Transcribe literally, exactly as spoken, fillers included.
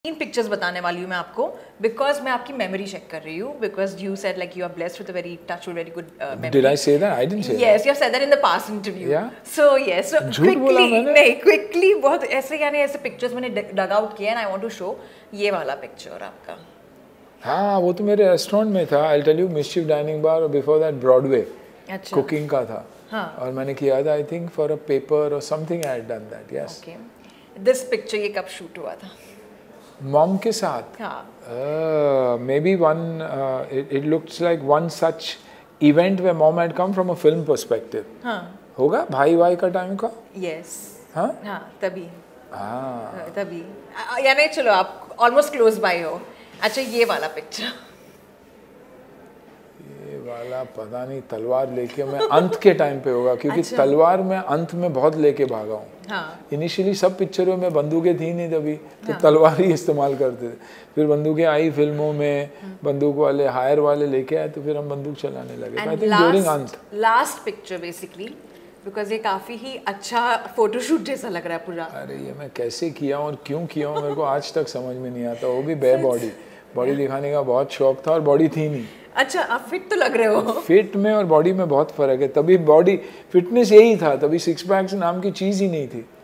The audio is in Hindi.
तीन पिक्चर्स बताने वाली हूँ मैं आपको बिकॉज मैं आपकी मेमोरी चेक कर रही हूँ because you said like you are blessed with a very touch with very good memory. Did I say that? I didn't say yes that. you have said that in the past interview. Yeah. So yes so झूठ बोला quickly मैंने? नहीं quickly बहुत ऐसे यानी ऐसे पिक्चर्स मैंने डग आउट किए and I want to show ये वाला पिक्चर आपका. हाँ वो तो मेरे रेस्टोरेंट में था. I'll tell you mischief dining bar और बिफोर दैट ब्रॉडवे अच्छा कुकिंग का था. हाँ और मैंने किया था I think for a paper और something I had done that. Yes. Okay this picture ये कब शूट हुआ था? मॉम के साथ. हाँ maybe one it looks like one such event where mom had come from a film perspective. हाँ होगा भाई भाई का टाइम का. यस हाँ हाँ तभी हाँ तभी यानी चलो आप ऑलमोस्ट क्लोज बाय हो. अच्छा ये वाला पिक्चर ये वाला पता नहीं तलवार लेके मैं अंत के टाइम पे होगा क्योंकि अच्छा. तलवार में अंत में बहुत लेके भागा हूँ. हाँ इनिशियली सब पिक्चरों में बंदूकें थी नहीं तभी तो हाँ. तलवार ही इस्तेमाल करते थे. फिर बंदूकें आई फिल्मों में. बंदूक वाले हायर वाले लेके आए तो फिर हम बंदूक चलाने लगे. आई थिंक ड्यूरिंग अंत लास्ट पिक्चर बेसिकली बिकॉज ये काफी ही अच्छा फोटोशूट जैसा लग रहा है पूरा. अरे ये मैं कैसे किया हूँ और क्यों किया हूँ मेरे को आज तक समझ में नहीं आता. वो भी बे बॉडी बॉडी दिखाने का बहुत शौक था और बॉडी थी नहीं. अच्छा आप फिट तो लग रहे हो. फिट में और बॉडी में बहुत फर्क है. तभी बॉडी फिटनेस यही था तभी सिक्स पैक्स नाम की चीज़ ही नहीं थी.